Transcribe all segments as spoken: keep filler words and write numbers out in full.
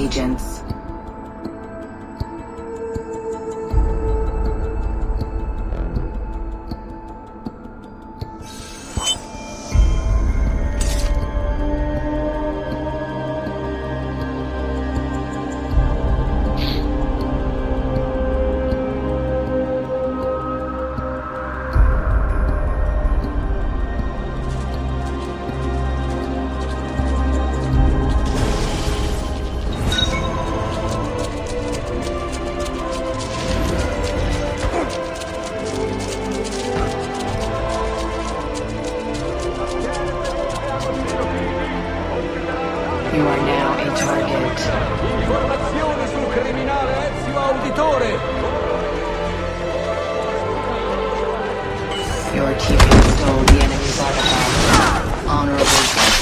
agents. You are now a target. Informazioni sul criminale Ezio Auditore. Your teammate stole the enemy's artifact. Honorable death.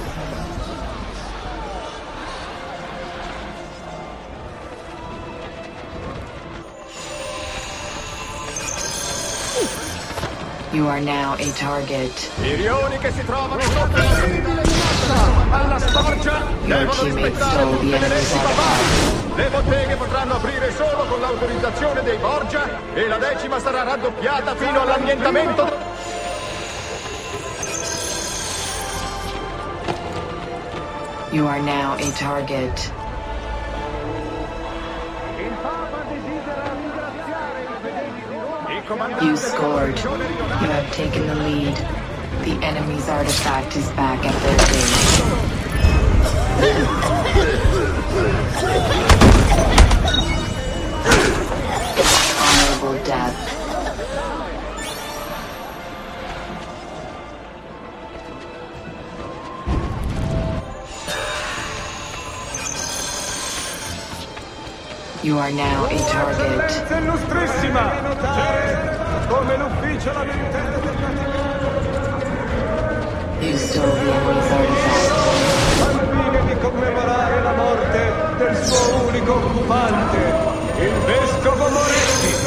You are now a target. Mirioni che si trovano sotto la criminale alla Sporgia devono rispettare tutte le leggi papali. Le botteghe potranno aprire solo con l'autorizzazione dei Borgia e la decima sarà raddoppiata fino all'annientamento. You are now a target. Il Papa desidera ringraziare i fedeli di Roma. You scored. You have taken the lead. The enemy's artifact is back at their base. Honorable death. You are now a target. Illustrissima! Come l'ufficio lamentele You stole the enemy's artifact. al fine di commemorare la morte del suo unico occupante, il vescovo Moretti.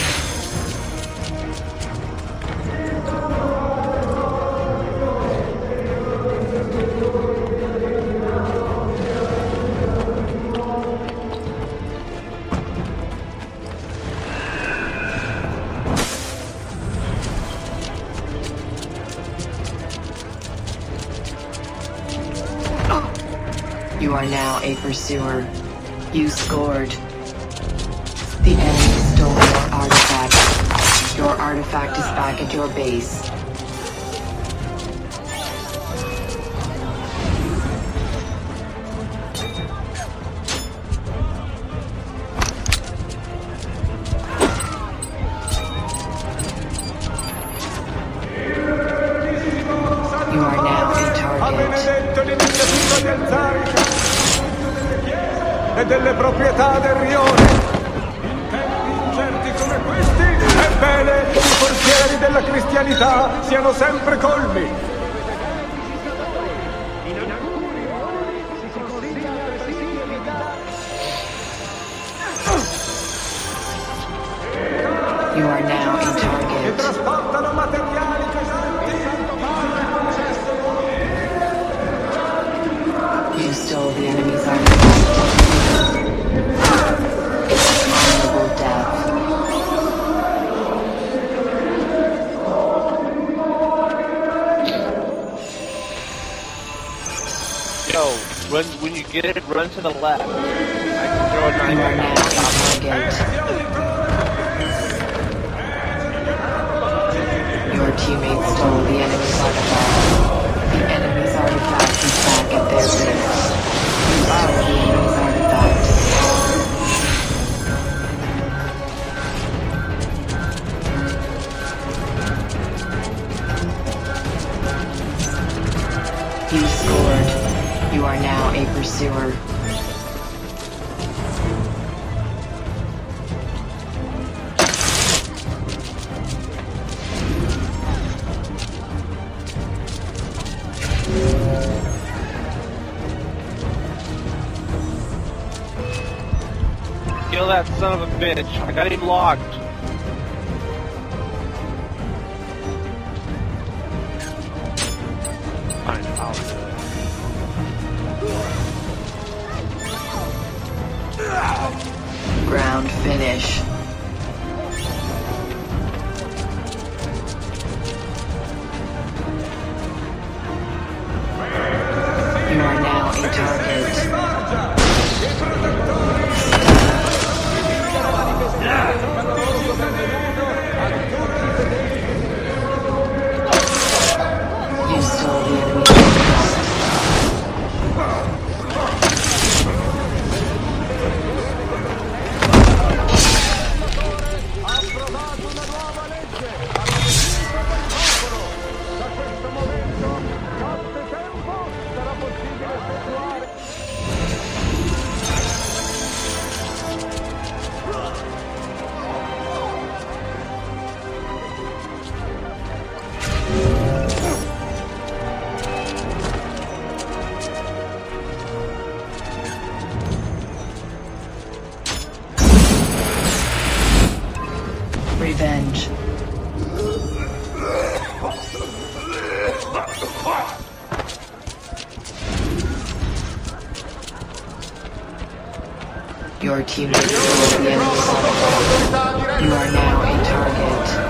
You are now a pursuer. You scored. The enemy stole your artifact. Your artifact is back at your base. You are now a Ha target. benedetto l'iniziativa di alzare i delle chiese e delle proprietà del rione. In tempi incerti come questi è bene che i portieri della cristianità siano sempre colmi. You are now a Che target. trasportano materiali pesanti. You stole the enemy's artifact. Honorable death. Yo, when when you get it, run to the left. I can throw a You are knife now at a target. Your teammate stole the enemy's artifact. The enemy's artifact is back at their base. You stole the enemy's artifact. You scored. You are now a pursuer. Kill that son of a bitch. I got him locked. Fine, I'll do it. teammates stole the enemy's artifact. You are now a target.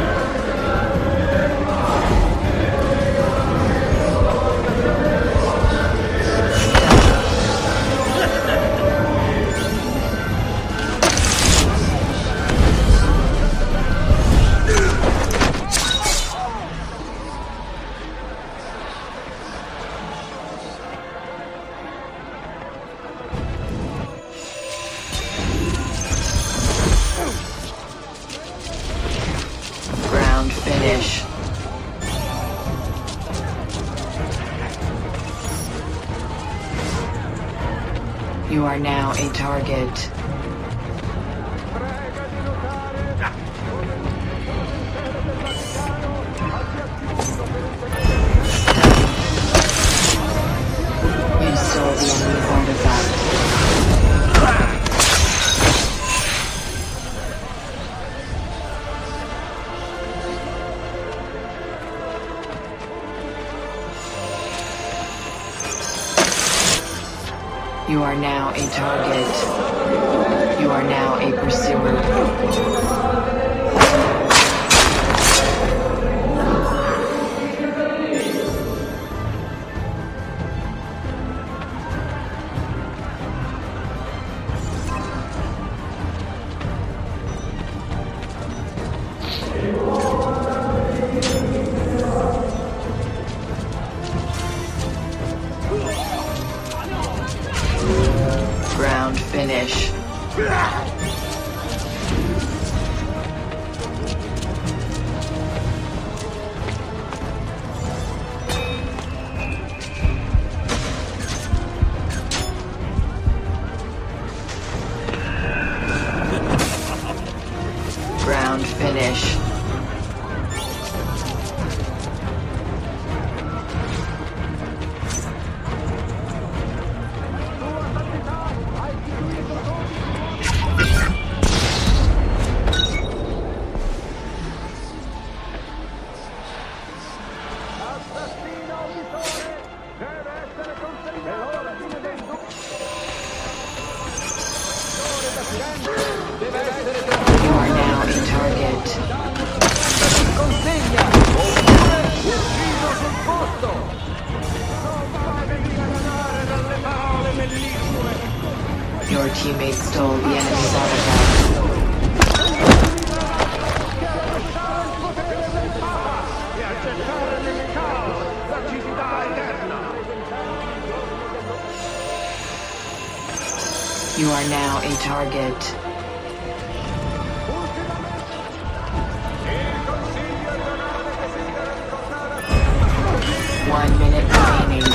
Finish. You are now a target. You stole the enemy's artifact. You are now a target. You are now a pursuer. Ground finish. Ground finish. You are now a target. Consegna! Ucciso sul posto! Non fatevi ingannare dalle parole bellissime! Your teammate stole the enemy's artifact. E accettare nel caos la civiltà eterna! You are now a target. One minute remaining.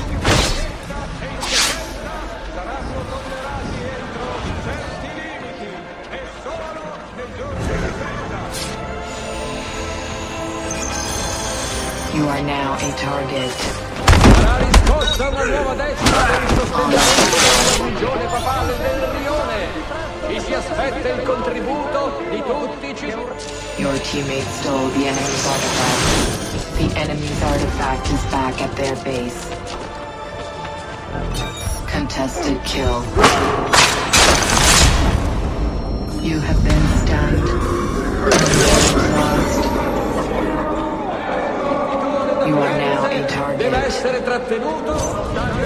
You are now a target. Sarà riscossa una nuova destra per il sostentamento della religione papale del Rione. Chi si aspetta il contributo di tutti ci... Your teammate stole the enemy's artifact. The enemy's artifact is back at their base. Contested kill. You have been stunned. Lost. You are now a target. Deve essere trattenuto.